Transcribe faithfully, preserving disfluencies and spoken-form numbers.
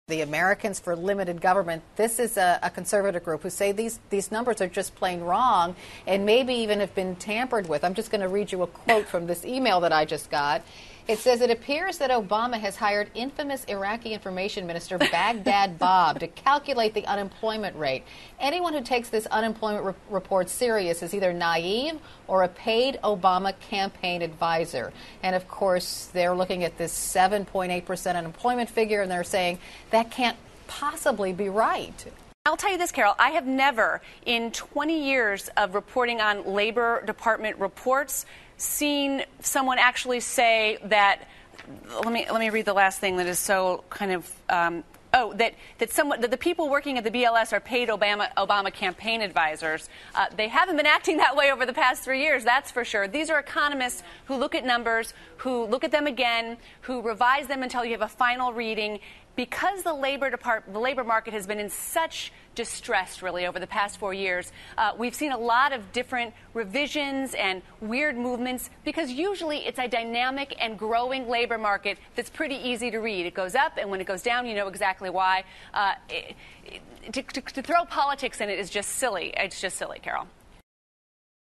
The Americans for Limited Government, this is a, a conservative group who say these, these numbers are just plain wrong and maybe even have been tampered with. I'm just going to read you a quote from this email that I just got. It says, it appears that Obama has hired infamous Iraqi information minister Baghdad Bob to calculate the unemployment rate. Anyone who takes this unemployment re- report serious is either naive or a paid Obama campaign advisor. And, of course, they're looking at this seven point eight percent unemployment figure, and they're saying that can't possibly be right. I'll tell you this, Carol. I have never, in twenty years of reporting on Labor Department reports, seen someone actually say that. Let me let me read the last thing that is so kind of. Um, Oh, that that, someone, that the people working at the B L S are paid Obama Obama campaign advisors. Uh, they haven't been acting that way over the past three years, that's for sure. These are economists who look at numbers, who look at them again, who revise them until you have a final reading. Because the labor department, the labor market has been in such distress, really, over the past four years, uh, we've seen a lot of different revisions and weird movements because usually it's a dynamic and growing labor market that's pretty easy to read. It goes up, and when it goes down, you know exactly why. Uh, it, it, to, to, to throw politics in it is just silly. It's just silly, Carol.